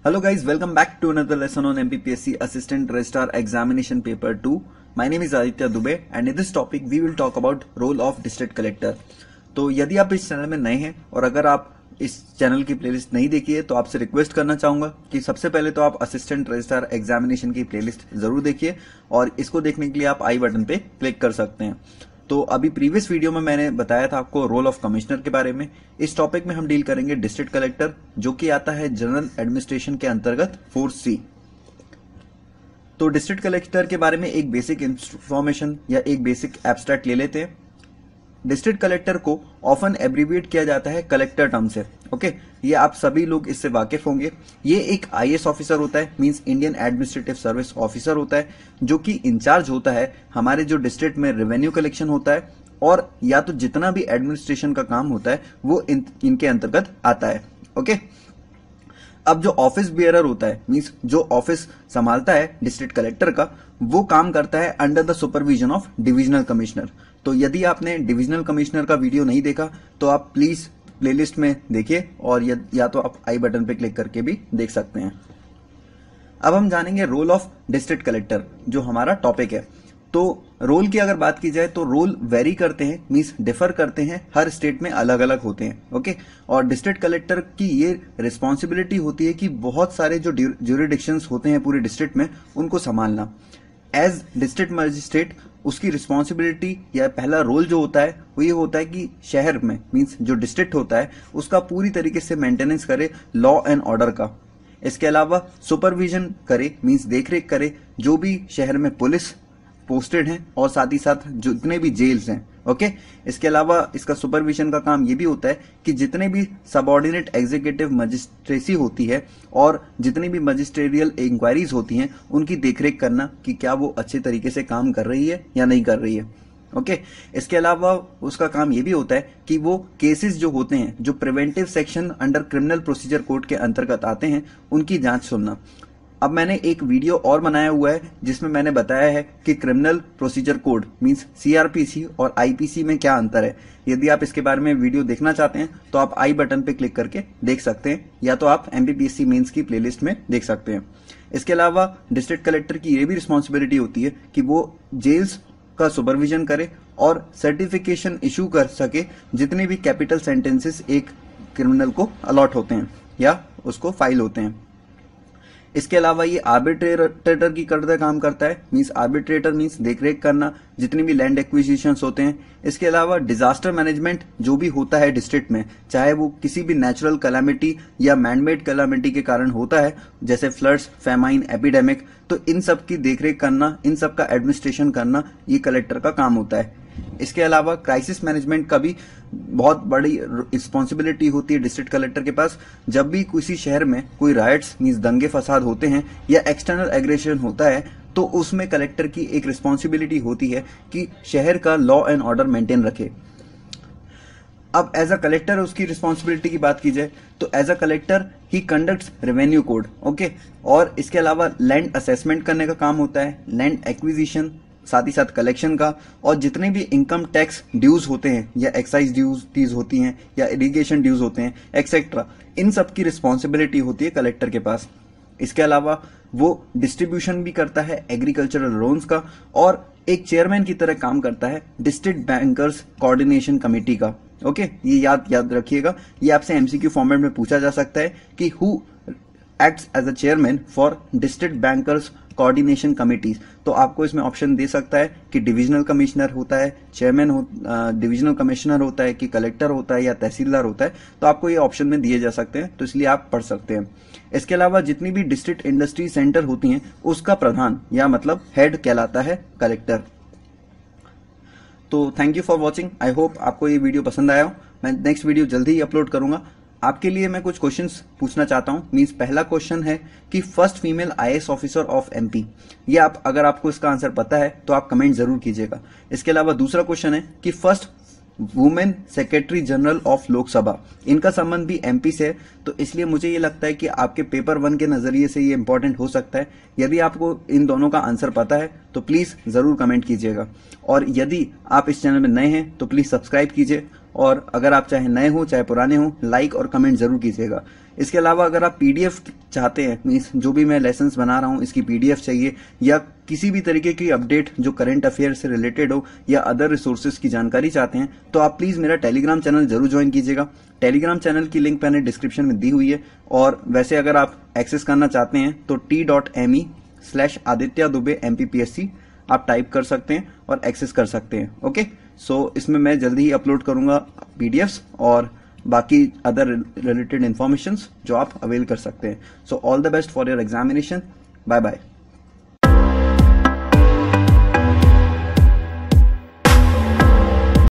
Hello guys, welcome back to another lesson on MPPSC Assistant Registrar Examination Paper 2. My name is Aditya Dubey and in this topic we will talk about role of District Collector. तो यदि आप इस channel में नए हैं और अगर आप इस चैनल की प्लेलिस्ट नहीं देखी है तो आपसे रिक्वेस्ट करना चाहूंगा कि सबसे पहले तो आप असिस्टेंट रजिस्ट्रार एग्जामिनेशन की प्लेलिस्ट जरूर देखिए और इसको देखने के लिए आप आई बटन पे क्लिक कर सकते हैं। तो अभी प्रीवियस वीडियो में मैंने बताया था आपको रोल ऑफ कमिश्नर के बारे में। इस टॉपिक में हम डील करेंगे डिस्ट्रिक्ट कलेक्टर, जो कि आता है जनरल एडमिनिस्ट्रेशन के अंतर्गत 4C। तो डिस्ट्रिक्ट कलेक्टर के बारे में एक बेसिक इंफॉर्मेशन या एक बेसिक एब्स्ट्रैक्ट ले लेते हैं। डिस्ट्रिक्ट कलेक्टर को ऑफन एब्रीविएट किया जाता है कलेक्टर टर्म से। ओके, ये आप सभी लोग इससे वाकिफ होंगे। ये एक आईएएस ऑफिसर होता है, means Indian administrative service officer होता है, जो कि इंचार्ज होता है हमारे जो डिस्ट्रिक्ट में रेवेन्यू कलेक्शन होता है और या तो जितना भी एडमिनिस्ट्रेशन का काम होता है वो इनके अंतर्गत आता है। ओके, अब जो ऑफिस बियरर होता है, मींस जो ऑफिस संभालता है डिस्ट्रिक्ट कलेक्टर का, वो काम करता है under the supervision of divisional commissioner. तो यदि आपने डिविजनल कमिश्नर का वीडियो नहीं देखा तो आप प्लीज प्लेलिस्ट में देखिए और या तो आप आई बटन पे क्लिक करके भी देख सकते हैं। अब हम जानेंगे रोल ऑफ डिस्ट्रिक्ट कलेक्टर, जो हमारा टॉपिक है। तो रोल की अगर बात की जाए तो रोल वेरी करते हैं, मींस डिफर करते हैं, हर स्टेट में अलग अलग होते हैं। ओके, और डिस्ट्रिक्ट कलेक्टर की ये रिस्पॉन्सिबिलिटी होती है कि बहुत सारे जो ज्यूरिडिक्शंस होते हैं पूरे डिस्ट्रिक्ट में उनको संभालना। एज डिस्ट्रिक्ट मजिस्ट्रेट उसकी रिस्पॉन्सिबिलिटी या पहला रोल जो होता है वो ये होता है कि शहर में, मींस जो डिस्ट्रिक्ट होता है उसका पूरी तरीके से मेंटेनेंस करे लॉ एंड ऑर्डर का। इसके अलावा सुपरविजन करे, मींस देखरेख करे जो भी शहर में पुलिस पोस्टेड हैं और साथ ही साथ जितने भी जेल्स हैं। ओके, इसके अलावा इसका सुपरविजन का काम ये भी होता है कि जितने भी सबऑर्डिनेट एग्जीक्यूटिव मजिस्ट्रेसी होती है और जितनी भी मजिस्ट्रियल इंक्वायरीज होती हैं उनकी देखरेख करना कि क्या वो अच्छे तरीके से काम कर रही है या नहीं कर रही है। ओके, इसके अलावा उसका काम ये भी होता है कि वो केसेस जो होते हैं, जो preventive section under criminal procedure code के अंतर्गत आते हैं, उनकी जांच सुनना। अब मैंने एक वीडियो और बनाया हुआ है जिसमें मैंने बताया है कि criminal procedure code means CrPC और आईपीसी में क्या अंतर है। यदि आप इसके बारे में वीडियो देखना चाहते हैं तो आप आई बटन पे क्लिक करके देख सकते हैं, या तो आप एमपीपीएससी मेंस की प्लेलिस्ट में देख सकते हैं। इसके अलावा डिस्ट्रिक्ट कलेक्टर की ये भी रिस्पॉन्सिबिलिटी होती है कि वो जेल्स का सुपरविजन करे और सर्टिफिकेशन इशू कर सके जितने भी कैपिटल सेंटेंसेस एक क्रिमिनल को अलॉट होते हैं या उसको फाइल होते हैं। इसके अलावा ये आर्बिट्रेटर की तरह काम करता है, मींस आर्बिट्रेटर मींस देखरेख करना जितनी भी लैंड एक्विजिशंस होते हैं। इसके अलावा डिजास्टर मैनेजमेंट जो भी होता है डिस्ट्रिक्ट में, चाहे वो किसी भी नेचुरल कैलामिटी या मैनमेड कैलामिटी के कारण होता है, जैसे फ्लड्स, फेमाइन, एपिडेमिक, तो इन सब की देखरेख करना, इन सब का एडमिनिस्ट्रेशन करना ये कलेक्टर का काम होता है। इसके अलावा क्राइसिस मैनेजमेंट का भी बहुत बड़ी रिस्पॉन्सिबिलिटी होती है डिस्ट्रिक्ट कलेक्टर के पास। जब भी किसी शहर में कोई राइट्स मींस दंगे फसाद होते हैं या एक्सटर्नल एग्रेशन होता है तो उसमें कलेक्टर की एक रिस्पॉन्सिबिलिटी होती है कि शहर का लॉ एंड ऑर्डर मेंटेन रखे। अब एज अ कलेक्टर उसकी रिस्पॉन्सिबिलिटी की बात की जाए तो एज अ कलेक्टर ही कंडक्ट्स रेवेन्यू कोड। ओके, और इसके अलावा लैंड असेसमेंट करने का काम होता है, लैंड एक्विजिशन, साथ ही साथ कलेक्शन का, और जितने भी इनकम टैक्स ड्यूज होते हैं या एक्साइज ड्यूज होती हैं या इरिगेशन ड्यूज होते हैं एक्सेट्रा, इन सब की रिस्पॉन्सिबिलिटी होती है कलेक्टर के पास। इसके अलावा वो डिस्ट्रीब्यूशन भी करता है एग्रीकल्चरल लोन्स का और एक चेयरमैन की तरह काम करता है डिस्ट्रिक्ट बैंकर्स कोऑर्डिनेशन कमेटी का। ओके, ये याद रखिएगा, ये आपसे एमसीक्यू फॉर्मेट में पूछा जा सकता है कि who acts as a chairman for district bankers coordination committees. तो आपको इसमें ऑप्शन दे सकता है कि डिविजनल कमिश्नर होता है, चेयरमैन डिविजनल कमिश्नर होता है, कि कलेक्टर होता है या तहसीलदार होता है। तो आपको ये ऑप्शन में दिए जा सकते हैं, तो इसलिए आप पढ़ सकते हैं। इसके अलावा जितनी भी डिस्ट्रिक्ट इंडस्ट्री सेंटर होती हैं उसका प्रधान या मतलब हेड कहलाता है कलेक्टर। तो thank you for watching, I hope आपको ये वीडियो पसंद आया हो। मैं नेक्स्ट वीडियो जल्दी ही अपलोड करूंगा। आपके लिए मैं कुछ क्वेश्चंस पूछना चाहता हूं। मींस पहला क्वेश्चन है कि first female IAS officer of MP, ये अगर आपको इसका आंसर पता है तो आप कमेंट जरूर कीजिएगा। इसके अलावा दूसरा क्वेश्चन है कि first women secretary general of Lok Sabha, इनका संबंध भी एमपी से है, तो इसलिए मुझे ये लगता है कि आपके पेपर 1 के नजरिए से ये इंपॉर्टेंट हो सकता है। यदि आपको इन दोनों का आंसर पता है तो प्लीज जरूर कमेंट कीजिएगा, और यदि आप इस चैनल में नए हैं तो प्लीज सब्सक्राइब कीजिए और अगर आप चाहे नए हो चाहे पुराने हो, लाइक और कमेंट जरूर कीजिएगा। इसके अलावा अगर आप पीडीएफ चाहते हैं, मीन्स जो भी मैं लेसन्स बना रहा हूँ इसकी पीडीएफ चाहिए, या किसी भी तरीके की अपडेट जो करंट अफेयर से रिलेटेड हो या अदर रिसोर्सेज की जानकारी चाहते हैं, तो आप प्लीज मेरा टेलीग्राम चैनल जरूर ज्वाइन कीजिएगा। टेलीग्राम चैनल की लिंक मैंने डिस्क्रिप्शन में दी हुई है, और वैसे अगर आप एक्सेस करना चाहते हैं तो t.me/Aditya Dubey MPPSC आप टाइप कर सकते हैं और एक्सेस कर सकते हैं। ओके, सो इसमें मैं जल्दी ही अपलोड करूंगा पीडीएफ्स और बाकी अदर रिलेटेड इंफॉर्मेशन जो आप अवेल कर सकते हैं। So all the best for your examination. Bye bye.